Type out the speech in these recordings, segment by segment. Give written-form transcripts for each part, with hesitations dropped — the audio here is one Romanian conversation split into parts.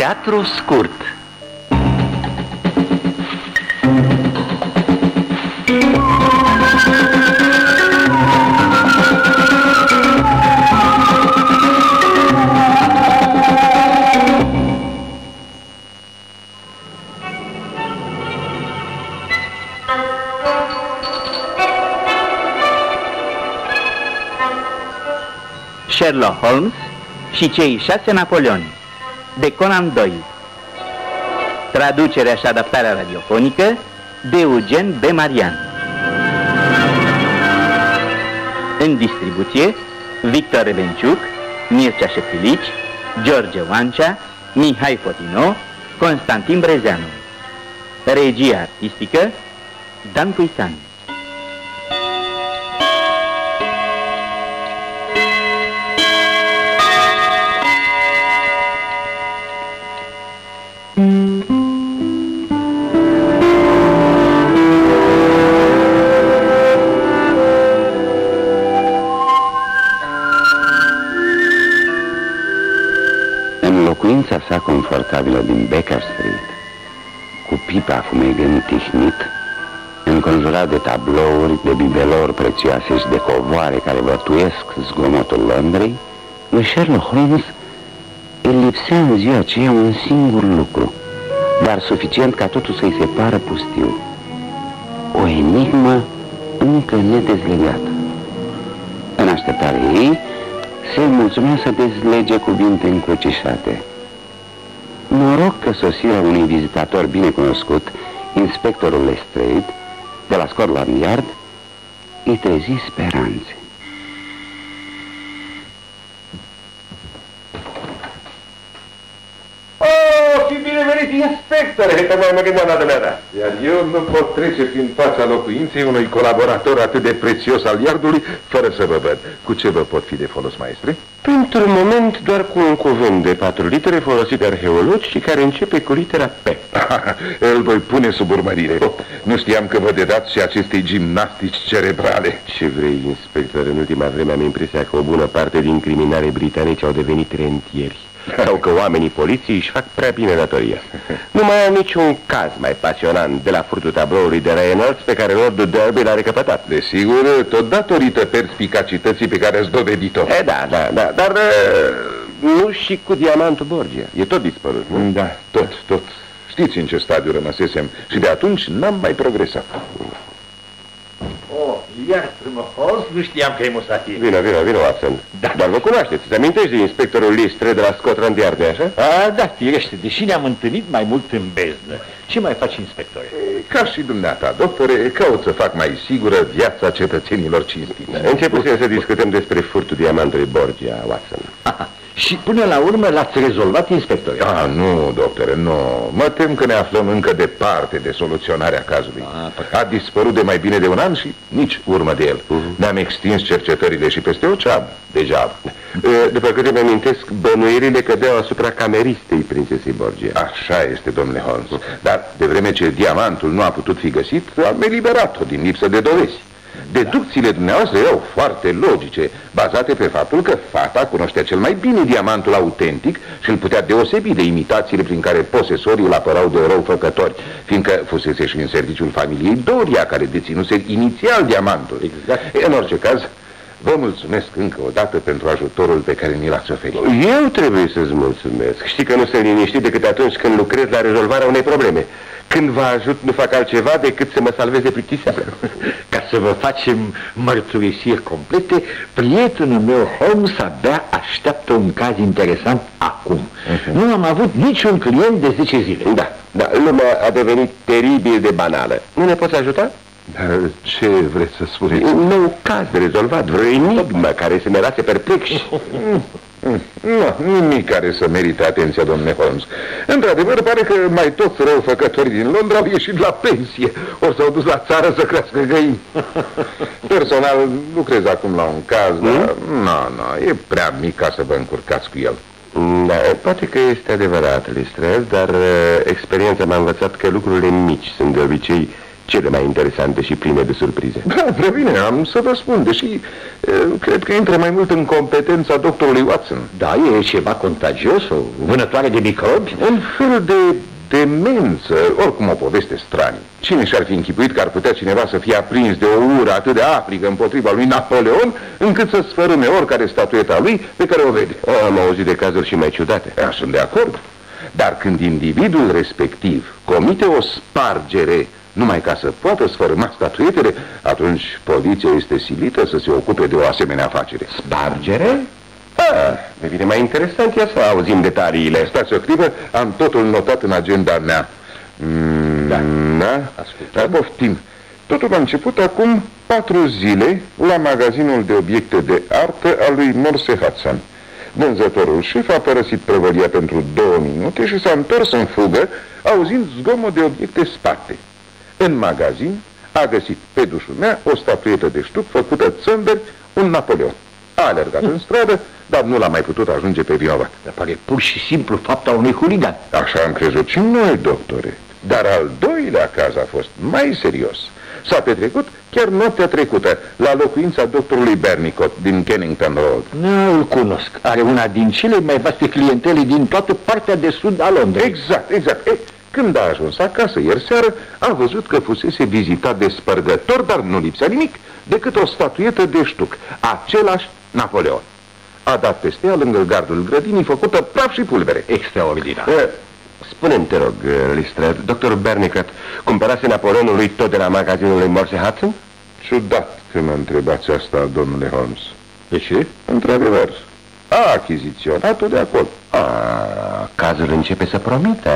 Teatru scurt. Sherlock Holmes și cei 6 Napoleoni de Conan Doyle. Traducerea și adaptarea radiofonică de Eugen B. Marian. În distribuție Victor Rebenciuc, Mircea Șefilici, George Oancea, Mihai Fotino, Constantin Brezeanu. Regia artistică Dan Cuican. Locuința sa confortabilă din Baker Street, cu pipa fumegând tihnit, înconjurat de tablouri, de bibelori prețioase și de covoare care vătuiesc zgomotul Londrei, lui Sherlock Holmes îl lipsea în ziua aceea un singur lucru, dar suficient ca totul să-i se pară pustiu. O enigmă încă nedezlegată. În așteptarea ei, se mulțumea să dezlege cuvinte încrucișate. Noroc că sosirea unui vizitator bine cunoscut, inspectorul Lestrade, de la Scotland Yard, îi trezi speranțe. Oh, fi binevenit, inspectore! Că mai mă gândeam la dumneata. Iar eu nu pot trece prin fața locuinței unui colaborator atât de prețios al Iardului, fără să vă văd. Cu ce vă pot fi de folos, maestre? Pentru moment, doar cu un cuvânt de 4 litere folosit de arheologi și care începe cu litera P. Îl voi pune sub urmărire. Nu știam că vă dedați și acestei gimnastici cerebrale. Ce vrei, inspector? În ultima vreme am impresia că o bună parte din criminale britanici au devenit rentieri. Sau că oamenii poliției își fac prea bine datoria. Nu mai am niciun caz mai pasionant de la furtul tabloului de Reynolds pe care Lordul Derby l-a recăpătat. Desigur, tot datorită perspicacității pe care ați dovedit-o. Da, dar nu și cu diamantul Borgia. E tot dispărut, nu? Da, tot. Știți în ce stadiu rămăsesem și de atunci n-am mai progresat. Iartă-mă, Holmes, nu știam că e musafir. Vino, Watson. Da. Dar vă cunoașteți, îți amintești de inspectorul Listre de la Scotland Yard, așa? Da, firește, deși ne-am întâlnit mai mult în beznă. Ce mai faci, inspectore? Ca și dumneata, doctore, caut să fac mai sigură viața cetățenilor cinstiți. Începusem să discutăm despre furtul diamantului Borgia, Watson. Și până la urmă l-ați rezolvat, inspectore? Nu, doctore, nu. Mă tem că ne aflăm încă departe de soluționarea cazului. A dispărut de mai bine de un an și nici urmă de el. Ne-am extins cercetările și peste ocean. Deja. După câte mi amintesc, bănuirile cădeau asupra cameristei prințesei Borgia. Așa este, domnule Holmes. Dar de vreme ce diamantul nu a putut fi găsit, am eliberat-o din lipsă de dovezi. Deducțiile dumneavoastră erau foarte logice, bazate pe faptul că fata cunoștea cel mai bine diamantul autentic și îl putea deosebi de imitațiile prin care posesorii îl apărau de răufăcători, fiindcă fusese și în serviciul familiei Doria, care deținuse inițial diamantul. Exact. În orice caz, vă mulțumesc încă o dată pentru ajutorul pe care mi l-ați oferit. Eu trebuie să-ți mulțumesc. Știi că nu sunt liniștit decât atunci când lucrez la rezolvarea unei probleme. Când vă ajut, nu fac altceva decât să mă salveze plictiseală. Ca să vă facem mărturisiri complete, prietenul meu Holmes abia așteaptă un caz interesant acum. Nu am avut niciun client de 10 zile. Da, lumea a devenit teribil de banală. Nu ne poți ajuta? Dar ce vreți să spuneți? Un nou caz de rezolvat, vreo enigmă care să ne lase perplexi. Nu, nimic care să merite atenția, domnule Holmes. Într-adevăr, pare că mai toți răufăcătorii din Londra au ieșit la pensie, ori s-au dus la țară să crească găini. Personal, lucrez acum la un caz, dar nu, e prea mic ca să vă încurcați cu el. Da, poate că este adevărat, Lestrade, dar experiența m-a învățat că lucrurile mici sunt de obicei cele mai interesante și pline de surprize. Da, prea bine, am să vă spun, deși cred că intră mai mult în competența doctorului Watson. Da, e ceva contagios, o vânătoare de microbi? Un fel de demență, oricum o poveste stranie. Cine și-ar fi închipuit că ar putea cineva să fie aprins de o ură atât de aprigă împotriva lui Napoleon, încât să sfărâme oricare statueta lui pe care o vede? Am auzit de cazuri și mai ciudate. Sunt de acord. Dar când individul respectiv comite o spargere numai ca să poată sfărâma statuetele, atunci poliția este silită să se ocupe de o asemenea afacere. Spargere? Devine mai interesant, ia să auzim detaliile. Stați o clipă, am totul notat în agenda mea. Da? Poftim. Totul a început acum 4 zile la magazinul de obiecte de artă al lui Morse Hudson. Vânzătorul șef a părăsit prăvălia pentru 2 minute și s-a întors în fugă, auzind zgomot de obiecte sparte. În magazin a găsit pe dușumea o statuetă de ștuc făcută țâmberi, un Napoleon. A alergat în stradă, dar nu l-a mai putut ajunge pe vinovat. Dar pare pur și simplu fapta unui huligan. Așa am crezut și noi, doctore. Dar al doilea caz a fost mai serios. S-a petrecut chiar noaptea trecută la locuința doctorului Bernicott din Kennington Road. Nu, îl cunosc. Are una din cele mai vaste clientele din toată partea de sud a Londrei. Exact. Când a ajuns acasă ieri seară, a văzut că fusese vizitat de spărgător, dar nu lipsea nimic decât o statuetă de ștuc, același Napoleon. A dat peste ea lângă gardul grădinii, făcută praf și pulbere. Extraordinar. Spune-mi, te rog, Lestrade, doctorul Bernicott cumpărase Napoleonul lui tot de la magazinul lui Morse Hudson? Ciudat că mă întrebați asta, domnule Holmes. De ce? Într-adevăr, a achiziționat-o de acolo. Cazul începe să promite.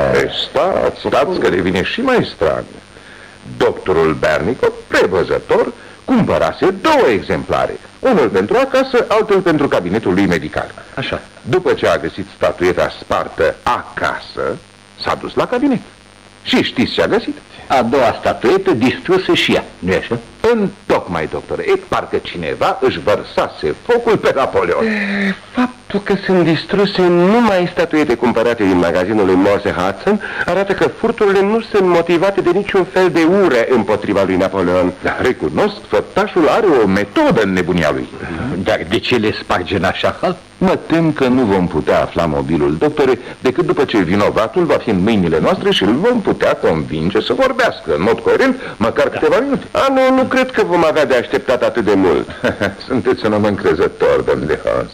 Stați că devine și mai straniu. Doctorul Bernicott, prevăzător, cumpărase 2 exemplare. Unul pentru acasă, altul pentru cabinetul lui medical. Așa. După ce a găsit statueta spartă acasă, s-a dus la cabinet. Și știți ce a găsit? A doua statuetă distrusă și ea, nu-i așa? Întocmai, doctore, parcă cineva își vărsase focul pe Napoleon. Faptul că sunt distruse numai statuete cumpărate din magazinul lui Morse Hudson arată că furturile nu sunt motivate de niciun fel de ură împotriva lui Napoleon. Dar recunosc, făptașul are o metodă în nebunia lui. Dar de ce le sparge în așa hal? Mă tem că nu vom putea afla mobilul, doctore, decât după ce vinovatul va fi în mâinile noastre și îl vom putea convinge să vorbească în mod coerent, măcar câteva minute. Nu cred că vom avea de așteptat atât de mult. Sunteți un om încrezător, domnule Holmes.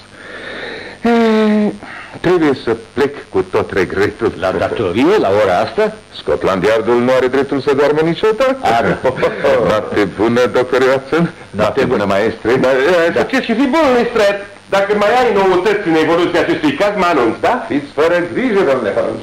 Trebuie să plec cu tot regretul. La datorie, la ora asta? Scotland Yardul nu are dreptul să doarmă niciodată. Noapte bună, doctor Watson. Noapte bună, maestre. Ce și fi bun, Lestrade. Dacă mai ai noutăți în evoluția acestui caz, mă anunț, da? Fiți fără grijă, domnule Holmes.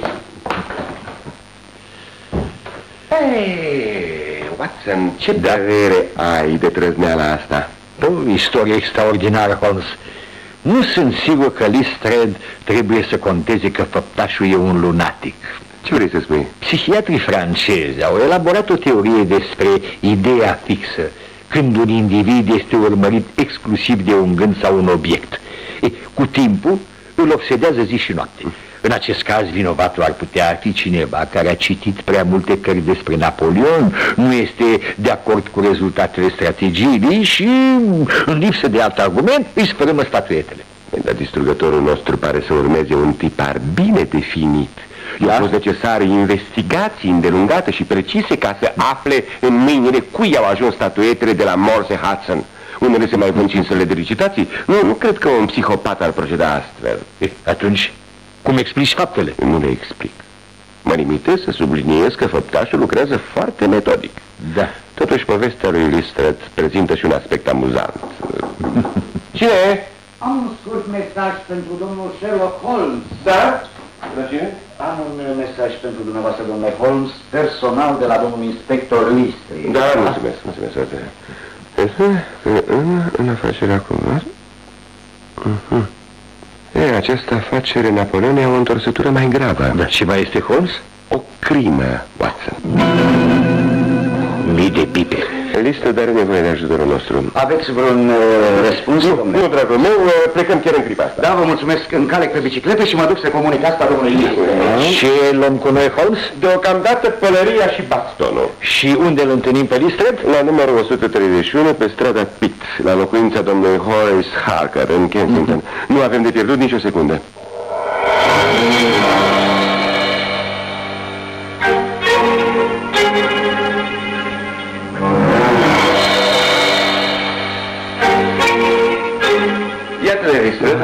Watson, ce părere ai de trăzneala asta? O istorie extraordinară, Holmes. Nu sunt sigur că Lestrade trebuie să conteze că făptașul e un lunatic. Ce vrei să spui? Psihiatrii francezi au elaborat o teorie despre ideea fixă, când un individ este urmărit exclusiv de un gând sau un obiect. Cu timpul îl obsedează zi și noapte. În acest caz, vinovatul ar putea fi cineva care a citit prea multe cărți despre Napoleon, nu este de acord cu rezultatele strategiei și, în lipsă de alt argument, îi sfărâmă statuetele. Dar distrugătorul nostru pare să urmeze un tipar bine definit. I-au fost necesare investigații îndelungate și precise ca să afle în mâinile cui au ajuns statuetele de la Morse Hudson. Unele se mai vând cinstele de licitații. Nu cred că un psihopat ar proceda astfel. Atunci, cum explici faptele? Nu le explic. Mă limitez să subliniez că făptașul lucrează foarte metodic. Da. Totuși, povestea lui Lestrade prezintă și un aspect amuzant. Cine? Am un scurt mesaj pentru domnul Sherlock Holmes. Da? Cine? Am un mesaj pentru dumneavoastră, domnule Holmes, personal de la domnul inspector Lestrade. Da, mulțumesc. În afacerea cumva? Această afacere Napoleon e o întorsătură mai gravă. Dar ce mai este, Holmes? O crimă, Watson. Mii de pipe. Listă, dar are nevoie de ajutorul nostru. Aveți vreun răspuns, domnule? Nu, dragul meu, plecăm chiar în clipa asta. Da, vă mulțumesc, încalec pe bicicletă și mă duc să comunic asta domnului Listre. Ce luăm cu noi, Holmes? Deocamdată pălăria și bastonul. Și unde îl întâlnim pe Listre? La numărul 131, pe strada Pitt, la locuința domnului Horace Harker, în Kensington. Nu avem de pierdut nicio secundă. Iată-le, Listre.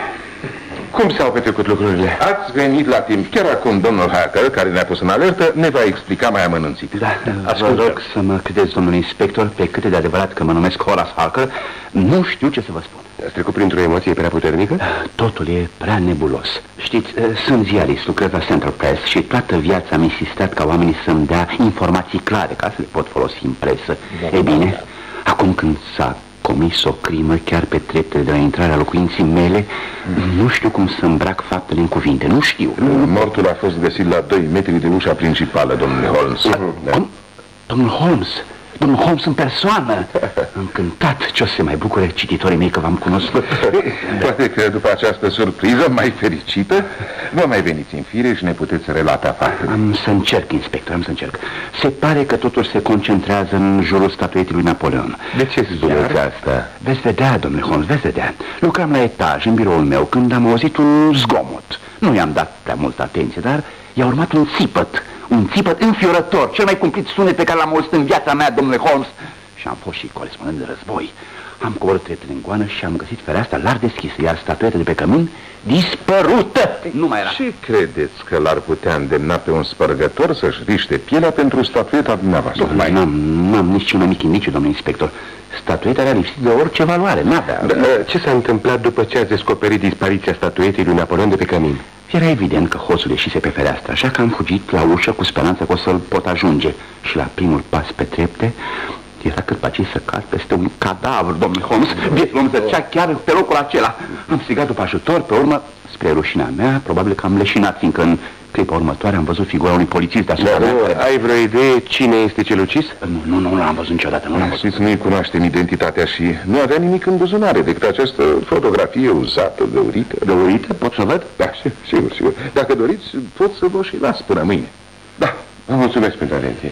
Cum s-au petrecut lucrurile? Ați venit la timp. Chiar acum domnul Harker, care ne-a pus în alertă, ne va explica mai amănunțit. Da, vă rog să mă credeți, domnul inspector, pe cât de adevărat că mă numesc Horace Harker, nu știu ce să vă spun. Ați trecut printr-o emoție prea puternică? Totul e prea nebulos. Știți, sunt ziarist, lucrez la Central Press și toată viața am insistat ca oamenii să-mi dea informații clare, ca să le pot folosi în presă. Ei bine, acum când s-a comis o crimă chiar pe treptele de la intrarea locuinții mele, nu știu cum să îmbrac faptele în cuvinte, nu știu. Mortul a fost găsit la 2 metri de ușa principală, domnule Holmes. Cum? Domnul Holmes? Domnul Holmes în persoană. Încântat ce o să se mai bucure cititorii mei că v-am cunoscut. Poate că după această surpriză mai fericită vă mai veniți în fire și ne puteți relata faptele. Am să încerc, inspector, am să încerc. Se pare că totul se concentrează în jurul statuetei lui Napoleon. De ce spuneți asta? Veți vedea, domnule Holmes, veți vedea. Lucram la etaj, în biroul meu, când am auzit un zgomot. Nu i-am dat prea multă atenție, dar i-a urmat un țipăt. Un țipăt înfiorător, cel mai cumplit sunet pe care l-am auzit în viața mea, domnule Holmes. Și am fost și corespondent de război. Am coborât treptele în goană și am găsit fereastra larg deschisă, iar statueta de pe cămin dispărută. Nu mai era. Ce credeți că l-ar putea îndemna pe un spărgător să-și riște pielea pentru statueta dumneavoastră? N-am niciun mic indiciu, domnule inspector. Statueta era lipsită de orice valoare, n-avea. Ce s-a întâmplat după ce ați descoperit dispariția statuetei lui Napoleon de pe cămin? Era evident că hoțul ieșise pe fereastră, așa că am fugit la ușă cu speranța că o să-l pot ajunge. Și la primul pas pe trepte era cât paci să cad peste un cadavru, domnule Holmes. Bietul om zăcea chiar pe locul acela. Am strigat după ajutor, pe urmă, spre rușinea mea, probabil că am leșinat, fiindcă în clipa următoare am văzut figura unui polițist deasupra mea. Ai vreo idee cine este cel ucis? Nu l-am văzut niciodată, nu l-am văzut. Știți, nu-i cunoaștem identitatea și nu avea nimic în buzunare decât această fotografie uzată, găurită. Găurită? Pot să văd? Da, sigur. Dacă doriți, pot să vă și las până mâine. Da, vă mulțumesc pentru atenție.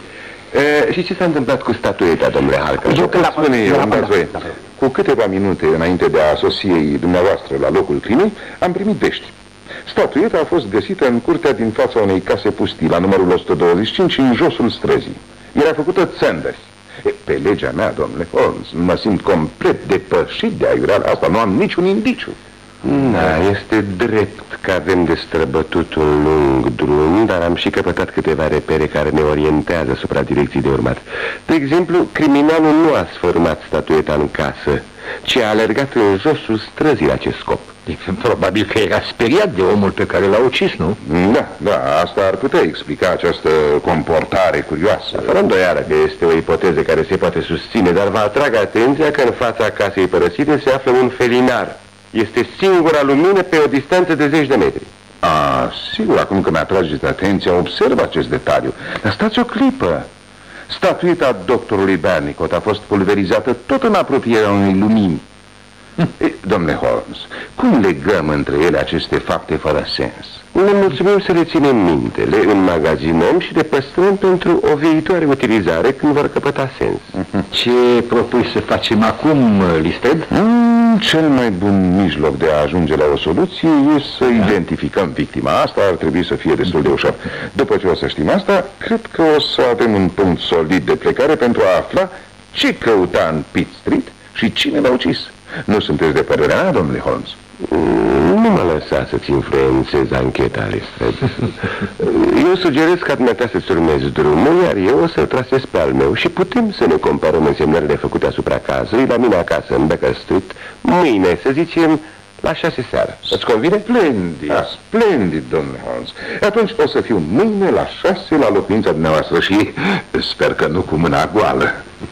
Și ce s-a întâmplat cu statueta, domnule Harker? Eu când spune eu, îmi dați voie. Cu câteva minute înainte de a sosiei dumneavoastră la locul crimei, am primit vești. Statueta a fost găsită în curtea din fața unei case pustii, la numărul 125, în josul străzii. Era făcută țândări. Pe legea mea, domnule Holmes, mă simt complet depășit de aiureala asta, nu am niciun indiciu. Da, este drept că avem de străbătut un lung drum, dar am și căpătat câteva repere care ne orientează asupra direcției de urmat. De exemplu, criminalul nu a sfărâmat statueta în casă, ci a alergat în josul străzii la acest scop. Probabil că era speriat de omul pe care l-a ucis, nu? Da, asta ar putea explica această comportare curioasă. Fără îndoială că este o ipoteză care se poate susține, dar vă atrag atenția că în fața casei părăsite se află un felinar. Este singura lumină pe o distanță de 10 de metri. Sigur, acum că mi-atrageți atenția, observ acest detaliu. Dar stați o clipă. Statueta doctorului Bernicott a fost pulverizată tot în apropierea unei lumini. Domnule Holmes, cum legăm între ele aceste fapte fără sens? Ne mulțumim să le ținem minte, le înmagazinăm și le păstrăm pentru o viitoare utilizare când vor căpăta sens. Ce propui să facem acum, Listed? Cel mai bun mijloc de a ajunge la o soluție e să identificăm victima. Asta ar trebui să fie destul de ușor. După ce o să știm asta, cred că o să avem un punct solid de plecare pentru a afla ce căuta în Pitt Street și cine l-a ucis. Nu sunteți de părerea mea, domnule Holmes? Nu mă lăsa să-ți influențez ancheta, Listed. Eu sugerez ca dumneata să-ți urmezi drumul, iar eu o să-l trasez pe al meu și putem să ne comparăm însemnările făcute asupra cazului la mine acasă, în Baker Street, mâine, să zicem, la 6 seara. Îți convine? Splendid, domnule Holmes. Atunci o să fiu mâine la 6 la locuința dumneavoastră și sper că nu cu mâna goală.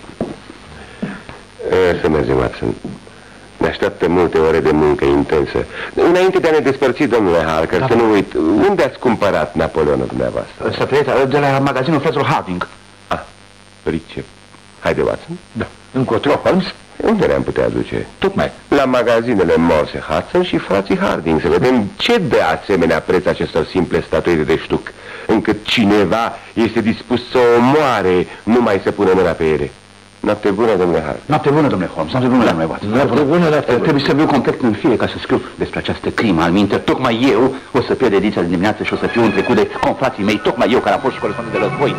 Să mergem, Watson. Ne așteaptă multe ore de muncă intensă. Înainte de a ne despărți, domnule Harker, să nu uit, unde ați cumpărat Napoleonul dumneavoastră? Statueta de la magazinul fraților Harding. Pricep. Haide, Watson. Da. Încotro, Holmes? Unde ne-am putea duce? Tocmai. La magazinele Morse Hudson și frații Harding, să vedem ce dă asemenea preț acestor simple statuete de ștuc, încât cineva este dispus să o omoare numai să pună mâna pe ele. Noapte bună, domnule Hart. Noapte bună, domnule Holmes. Noapte bună, domnule Watson. Noapte bună, noapte bună. Trebuie să viu complet în fie ca să scriu despre această crimă al minte. Tocmai eu o să pierd ediția de dimineață și o să fiu întrecut de confrații mei. Tocmai eu, care am fost și corespondent de război.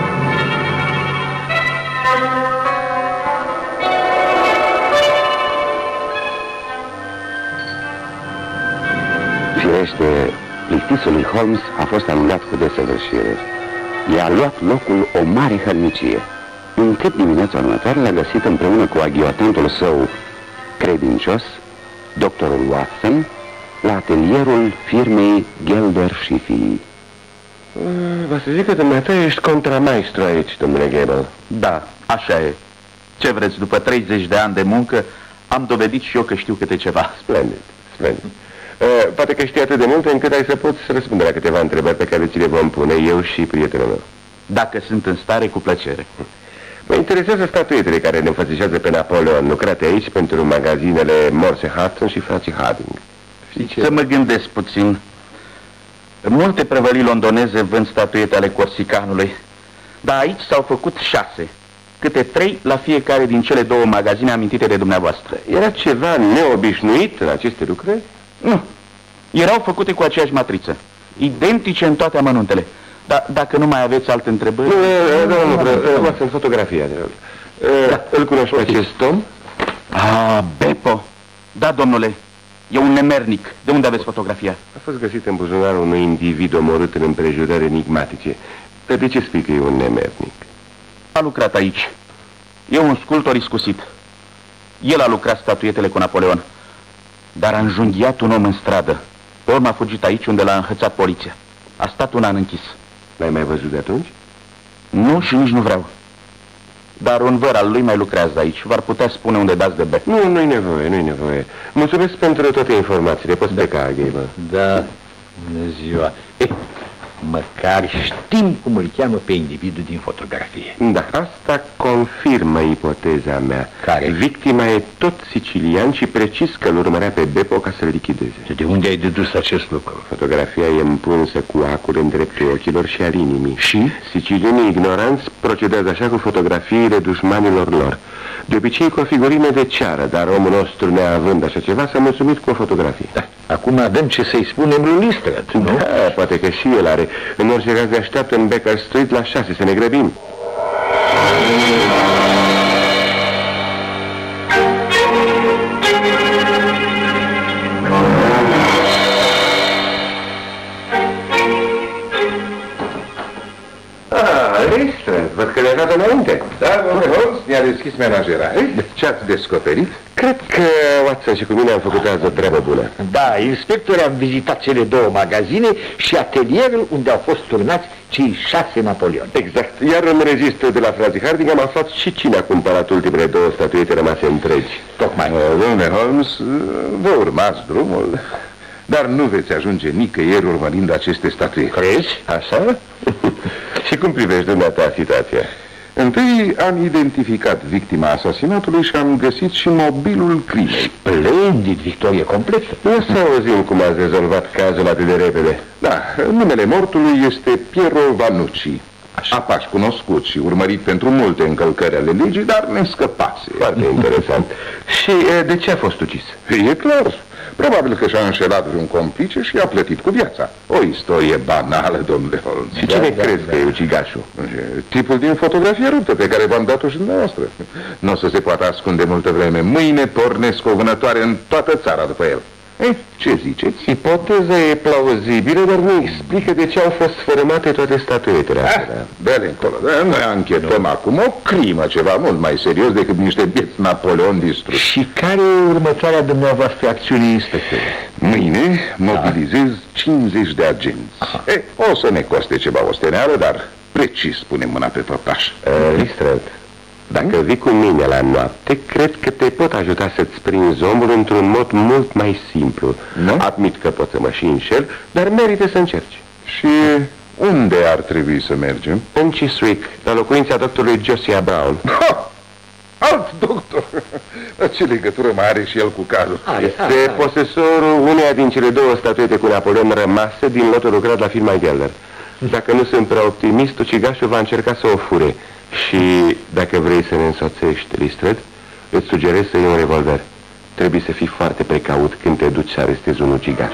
Firește, plictisul lui Holmes a fost anulat cu desăvârșire. I-a luat locul o mare hărnicie. Încât dimineața următoare l-a găsit împreună cu aghiotantul său credincios, doctorul Watson, la atelierul firmei Gelder și Fii. Vă să zic că dumneata ești contramaestru aici, domnule Gable. Da, așa e. Ce vreți, după 30 de ani de muncă, am dovedit și eu că știu câte ceva. Splendid, splendid. Poate că știi atât de mult încât ai să poți răspunde la câteva întrebări pe care ți le vom pune eu și prietenul meu. Dacă sunt în stare, cu plăcere. Mă interesează statuetele care ne înfățișează pe Napoleon, lucrate aici pentru magazinele Morse Hudson și frații Harding. Să mă gândesc puțin. Multe prăvălii londoneze vând statuete ale corsicanului, dar aici s-au făcut 6, câte 3 la fiecare din cele 2 magazine amintite de dumneavoastră. Era ceva neobișnuit în aceste lucruri? Nu. Erau făcute cu aceeași matriță, identice în toate amănuntele. Dar dacă nu mai aveți alte întrebări... Nu, sunt fotografia. Îl cunoști pe acest om? Ah, Beppo. Da, domnule. E un nemernic. De unde aveți fotografia? A fost găsit în buzunarul unui individ omorât în împrejurări enigmatice. Dar de ce spui că e un nemernic? A lucrat aici. E un sculptor iscusit. El a lucrat statuetele cu Napoleon. Dar a înjunghiat un om în stradă. Pe urmă a fugit aici, unde l-a înhățat poliția. A stat un an închis. L-ai mai văzut de atunci? Nu, și nici nu vreau. Dar un văr al lui mai lucrează aici. V-ar putea spune unde dați de bec. Nu-i nevoie, nu-i nevoie. Mulțumesc pentru toate informațiile. Poți pleca, Gable. Da, bună ziua. Măcar știm cum îl cheamă pe individul din fotografie. Da, asta confirmă ipoteza mea. Care? Victima e tot sicilian și precis că îl urmărea pe Beppo ca să-l lichideze. De unde ai dedus acest lucru? Fotografia e împunsă cu acul în dreptul ochilor și al inimii. Și? Sicilienii ignoranți procedează așa cu fotografiile dușmanilor lor. De obicei cu o figurină de ceară, dar omul nostru, neavând așa ceva, s-a mulțumit cu o fotografie. Da. Acum avem ce să-i spunem lui Lestrade, nu? Da, poate că și el are. În orice caz ne așteaptă în Baker Street la 6, să ne grăbim. Lestrade, văd că le-a dat înainte. Da, domnule Holmes, mi-a deschis menajera. Ce-ați descoperit? Cred că Watson și cu mine am făcut azi o treabă bună. Da, inspectori, am vizitat cele 2 magazine și atelierul unde au fost turnați cei 6 Napoleon. Exact, iar în registrul de la frații Harding am aflat și cine a cumpărat ultimele 2 statuete rămase întregi. Tocmai. Domnule Holmes, vă urmați drumul, dar nu veți ajunge nicăieri urmărind aceste statuete. Crezi? Așa? Și cum privești dumneata situația? Întâi am identificat victima asasinatului și am găsit și mobilul crimei. Splendid, victorie completă. Să auzim cum ați rezolvat cazul atât de repede. Da, numele mortului este Piero Vanucci. Apaș cunoscut și urmărit pentru multe încălcări ale legii, dar ne scăpase. Foarte interesant. Și de ce a fost ucis? E clar. Probabil că și-a înșelat vreun complice și a plătit cu viața. O istorie banală, domnule Holmes. Și cine crezi că e ucigașul? Tipul din fotografie ruptă pe care v-am dat-o și dumneavoastră. Nu o să se poată ascunde multă vreme. Mâine pornesc o vânătoare în toată țara după el. Ce ziceți? Ipoteza e plauzibilă, dar nu explică de ce au fost sfărâmate toate statuetele astea. Dă-le încolo. Noi anchetăm acum o crimă, ceva mult mai serios decât niște bieți Napoleon distruși. Și care e următoarea dumneavoastră acțiune, inspector? Mâine mobilizez 50 de agenți. O să ne coste ceva osteneală, dar precis punem mâna pe făptaș. Lestrade, dacă vii cu mine la noapte, cred că te pot ajuta să-ți prinzi omul într-un mod mult mai simplu. Nu? Admit că pot să mă și înșel, dar merită să încerci. Și unde ar trebui să mergem? În Chiswick, la locuința doctorului Josiah Brown. alt doctor. Ce legătură mai are și el cu cazul? Este posesorul uneia din cele două statuete cu Napoleon rămase din lotul lucrat la firma Geller. Dacă nu sunt prea optimist, ucigașul va încerca să o fure. Și dacă vrei să ne însoțești, Lestrade, îți sugerez să iei un revolver. Trebuie să fii foarte precaut când te duci să arestezi un ucigaș.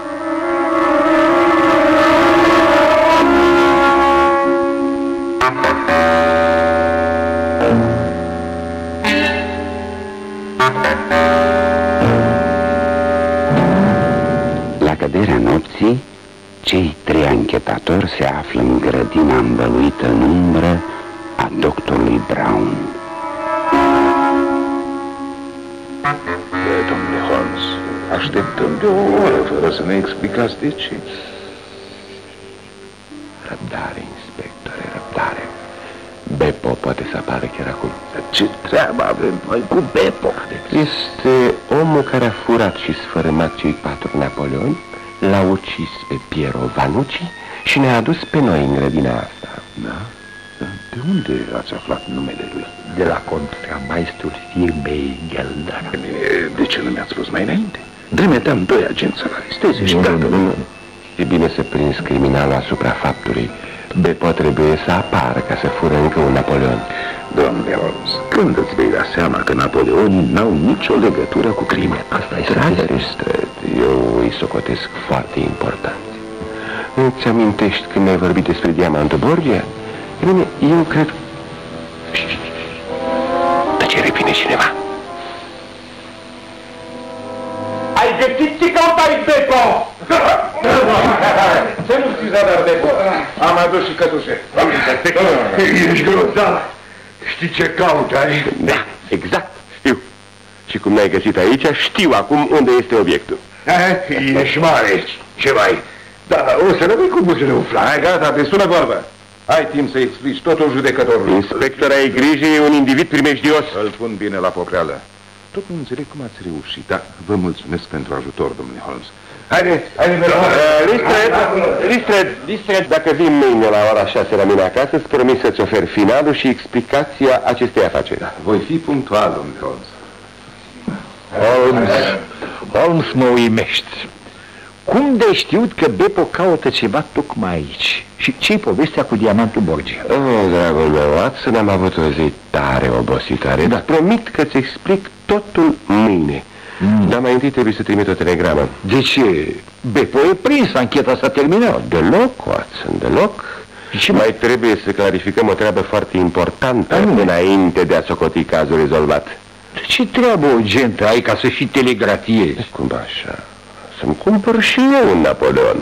La căderea nopții, cei trei anchetatori se află în grădina învăluită în umbră a doctorului Brown. Domnule Holmes, așteptăm de o oră fără să ne explicați de ce. Răbdare, inspectore, răbdare. Beppo poate să apară chiar acum. Ce treabă avem noi cu Beppo? Este omul care a furat și sfărâmat cei 4 Napoleoni, l-a ucis pe Piero Vanucci și ne-a adus pe noi în grădina asta. Da? De unde ați aflat numele lui? De la contramaistrul firmei Geller. De ce nu mi-ați spus mai înainte? Trimiteam 2 agenți să-l aresteze și gata. Nu. E bine să prinzi criminalul asupra faptului. Beppo trebuie să apară ca să fură încă un Napoleon. Domnule Holmes, când îți vei da seama că Napoleonii n-au nicio legătură cu crime? Asta e Lestrade, eu îi socotesc foarte important. Îți amintești când mi-ai vorbit despre diamantul Borgia? E bine, eu cred... Tăcere, vine cineva. Ai găsit ce căutai, Beppo? Să nu știți zadar, Beppo. Am adus și cătușe. Ești grozav. Știi ce cautai? Da, exact, știu. Și cum n-ai găsit aici, știu acum unde este obiectul. Ești mare. Ce mai? Da, o să rămâi cu buzele umflate. Hai, gata, te sună vorbă. Ai timp să explici totul judecătorului. Inspector, ai grijă, e un individ primejdios. Îl pun bine la popreală. Tot nu înțeleg cum ați reușit, dar vă mulțumesc pentru ajutor, domnule Holmes. Haide, Lestrade, dacă vin mâine la ora 6 la mine acasă, îți promit să-ți ofer finalul și explicația acestei afaceri. Voi fi punctual, domnule Holmes. Holmes, mă uimești. Cum de știut că Beppo caută ceva tocmai aici? Și ce-i povestea cu diamantul Borgia? Oh, dragul meu, Watson, am avut o zi tare obositoare, dar promit că-ți explic totul mâine. Dar mai întâi trebuie să trimit o telegramă. De ce? Beppo e prins, ancheta s-a terminat. Deloc, Watson, deloc. Și mai trebuie să clarificăm o treabă foarte importantă înainte de a socoti cazul rezolvat. Ce treabă urgentă ai ca să și telegrafiezi? Cum așa? Să-mi cumpăr și eu un Napoleon.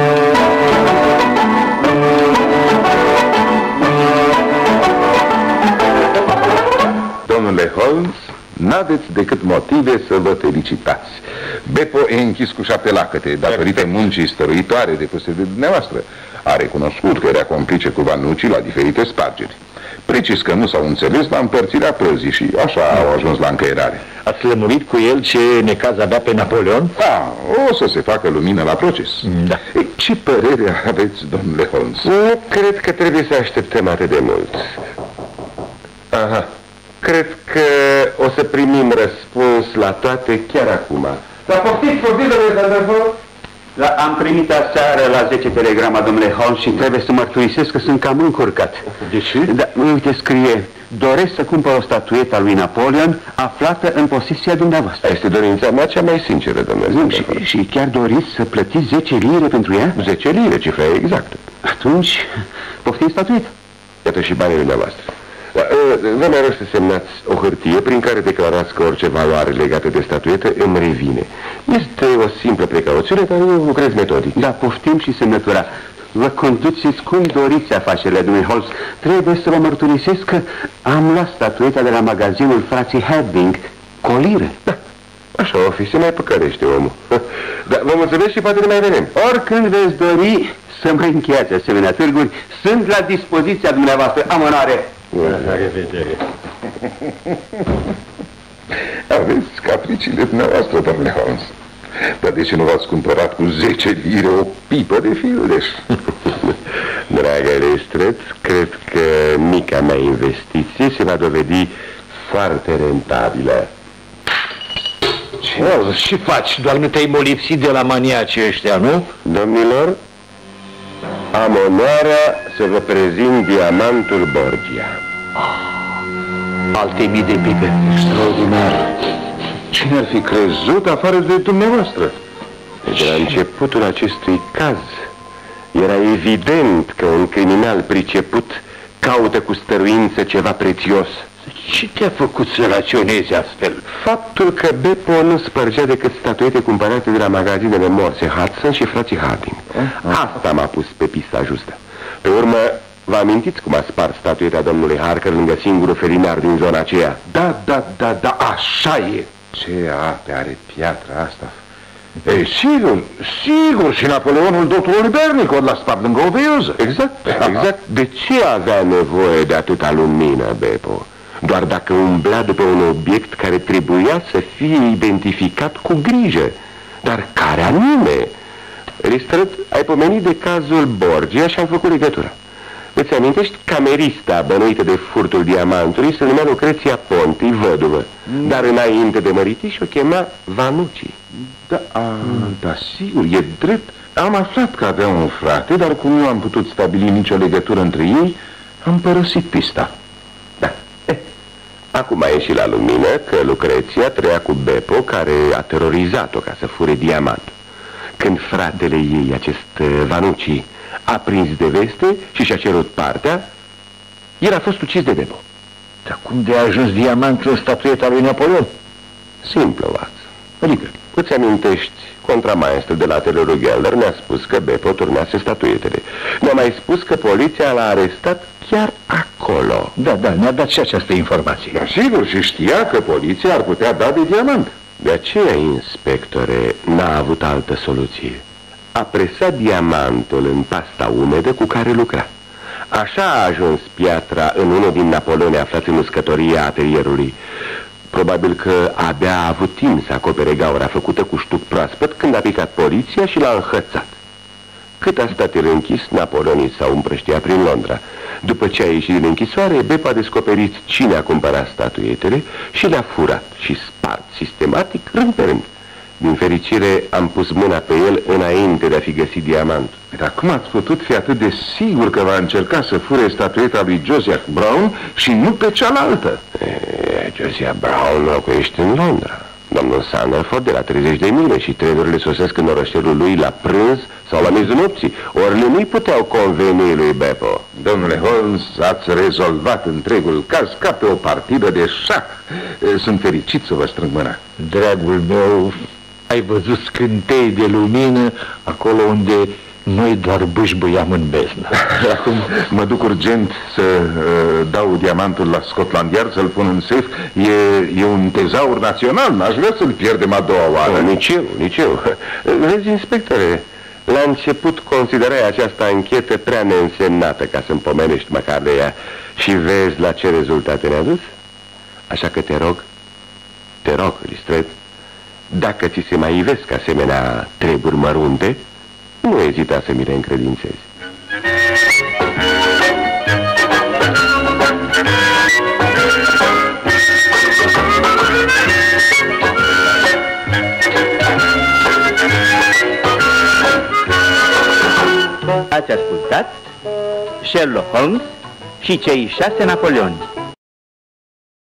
Domnule Holmes, n-aveți decât motive să vă felicitați. Beppo e închis cu 7 lacăte, datorită muncii stăruitoare depuse de dumneavoastră. A recunoscut că era complice cu Vanucci la diferite spargeri. Precis că nu s-au înțeles la împărțirea prăzii și așa au ajuns la încăierare. Ați lămurit cu el ce necaz avea pe Napoleon? Da, o să se facă lumină la proces. Da. Ei, ce părere aveți, domnule Holmes? Nu cred că trebuie să așteptăm atât de mult. Aha, cred că o să primim răspuns la toate chiar acum. Dar poftiți, domnule. Am primit aseară la 10 telegrama, domnule Holmes, și trebuie să mărturisesc că sunt cam încurcat. De ce? Da, uite, scrie: doresc să cumpăr o statuetă a lui Napoleon aflată în posesia dumneavoastră. Este dorința mea cea mai sinceră, domnule. Și chiar doriți să plătiți 10 lire pentru ea? 10 lire, cifra exactă. Atunci, poftim statueta. Iată și banii dumneavoastră. Vă mai rog să semnați o hârtie prin care declarați că orice valoare legată de statuetă îmi revine. Este o simplă precauțiune, dar eu lucrez metodic. Da, poftim și semnătura. Vă conduceți cum doriți afacerile, domnule Holmes. Trebuie să vă mărturisesc că am luat statueta de la magazinul frații Harding, colire. Da, așa o fi, se mai păcărește omul. Dar vă mulțumesc și poate ne mai vedem. Oricând veți dori să mai încheiați asemenea târguri, sunt la dispoziția dumneavoastră. Am onoare. La revedere. Aveți capriciile dumneavoastră, domnule Holmes. Dar de ce nu v-ați cumpărat cu 10 lire o pipă de fildeș? Dragă Lestrade, cred că mica mea investiție se va dovedi foarte rentabilă. Ce și faci? Doar nu te-ai molipsit de la maniacii ăștia, nu? Domnilor, am onoarea să vă prezint diamantul Borgia. Alte mii de pipe. Extraordinar. Cine ar fi crezut afară de dumneavoastră? De la începutul acestui caz, era evident că un criminal priceput caută cu stăruință ceva prețios. Ce te-a făcut să raționezi astfel? Faptul că Beppo nu spărgea decât statuete cumpărate de la magazinele Morse, Hudson și frații Harding. Asta m-a pus pe pista justă. Pe urmă, vă amintiți cum a spart statueta domnului Harker lângă singurul felinar din zona aceea? Da, așa e. Ce ape are piatra asta. Ei, sigur, și Napoleonul doctorului Bernicot l-a spart lângă o veioză. Exact. De ce avea nevoie de atâta lumină, Beppo? Doar dacă umbla după un obiect care trebuia să fie identificat cu grijă. Dar care anume? Ristrăt, ai pomenit de cazul Borgia și am făcut legătura. Îți amintești? Camerista bănuită de furtul diamantului se numea Lucreția Ponti, văduvă. Dar înainte de măritiș o chema Vanucci. Da, sigur, e drept. Am aflat că avea un frate, dar cum nu am putut stabili nicio legătură între ei, am părăsit pista. Da. Acum a ieșit la lumină că Lucreția trăia cu Beppo, care a terorizat-o ca să fure diamantul. Când fratele ei, acest Vanucci, a prins de veste și și-a cerut partea, el a fost ucis de Beppo. Dar cum de a ajuns diamantul în statueta lui Napoleon? Simplu, Watson. Adică, îți amintești, contramaestre de la atelierul Gelder ne-a spus că Beppo turnease statuetele. Ne-a mai spus că poliția l-a arestat chiar acolo. Da, ne-a dat și această informație. Dar sigur, și știa că poliția ar putea da de diamant. De aceea, inspectore, n-a avut altă soluție. A presat diamantul în pasta umedă cu care lucra. Așa a ajuns piatra în unul din Napoleone aflați în uscătoria atelierului. Probabil că abia a avut timp să acopere gaura făcută cu ștuc proaspăt când a picat poliția și l-a înhățat. Cât a stat el închis, napoleonii s-au împrăștiat prin Londra. După ce a ieșit din închisoare, Beppo a descoperit cine a cumpărat statuetele și le-a furat și spart sistematic, rând pe rând. Din fericire, am pus mâna pe el înainte de a fi găsit diamantul. Dar cum ați putut fi atât de sigur că va încerca să fure statueta lui Josiah Brown și nu pe cealaltă? Josiah Brown locuiește în Londra. Domnul Sandalford de la 30 de mile și trenurile sosesc în orășelul lui la prânz sau la miezul nopții. Ori nu-i puteau conveni lui Beppo. Domnule Holmes, ați rezolvat întregul caz ca pe o partidă de șah. Sunt fericit să vă strâng mâna. Dragul meu, ai văzut scântei de lumină acolo unde noi doar bâșbâiam în beznă. Acum mă duc urgent să dau diamantul la Scotland Yard, să-l pun în safe. E un tezaur național, n-aș vrea să-l pierdem a doua oară. Nici eu. Vezi, inspectore, la început considerai această anchetă prea neînsemnată ca să-mi pomenești măcar de ea. Și vezi la ce rezultate ne-a dus? Așa că te rog, Lestrade, dacă ți se mai ivesc asemenea treburi mărunte, nu ezita să mi le încredințezi. Ați ascultat Sherlock Holmes și cei 6 Napoleoni.